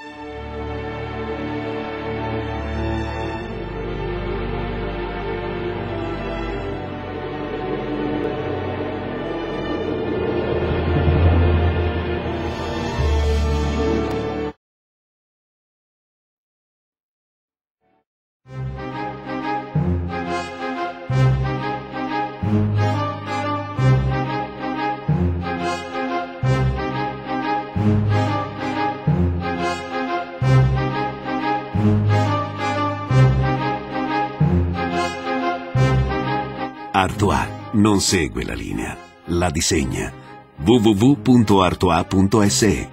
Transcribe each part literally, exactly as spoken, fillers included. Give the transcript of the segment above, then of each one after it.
Artois non segue la linea, la disegna. w w w punto artois punto s e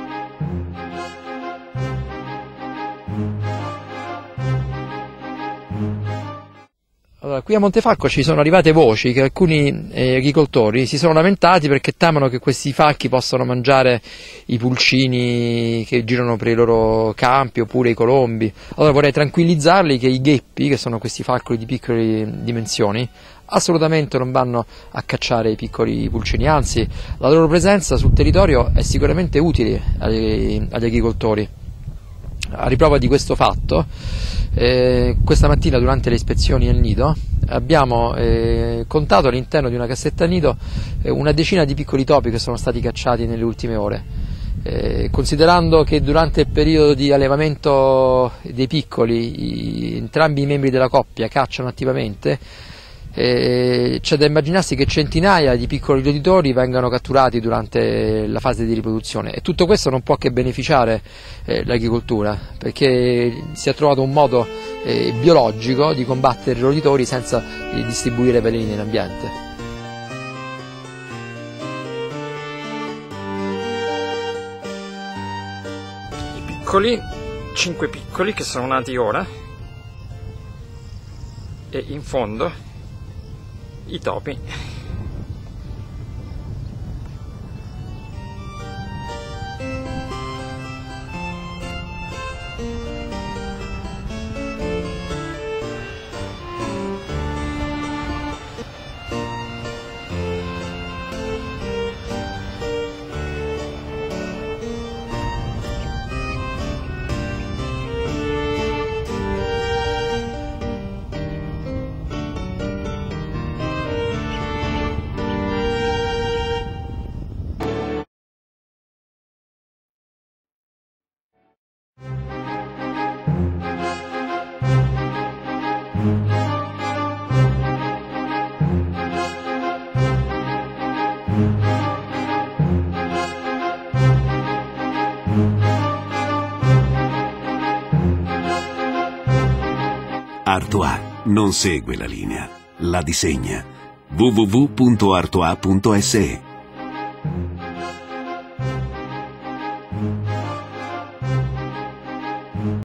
Allora, qui a Montefalco ci sono arrivate voci che alcuni eh, agricoltori si sono lamentati perché temono che questi falchi possano mangiare i pulcini che girano per i loro campi oppure i colombi. Allora vorrei tranquillizzarli che i gheppi, che sono questi falcoli di piccole dimensioni, assolutamente non vanno a cacciare i piccoli pulcini, anzi la loro presenza sul territorio è sicuramente utile agli, agli agricoltori. A riprova di questo fatto, eh, questa mattina durante le ispezioni al nido abbiamo eh, contato all'interno di una cassetta nido eh, una decina di piccoli topi che sono stati cacciati nelle ultime ore. Eh, considerando che durante il periodo di allevamento dei piccoli i, entrambi i membri della coppia cacciano attivamente, Eh, c'è da immaginarsi che centinaia di piccoli roditori vengano catturati durante la fase di riproduzione, e tutto questo non può che beneficiare eh, l'agricoltura, perché si è trovato un modo eh, biologico di combattere i roditori senza eh, distribuire veleni nell'ambiente. I piccoli, cinque piccoli che sono nati ora, e in fondo i topi. Artois non segue la linea, la disegna. w w w punto artois punto s e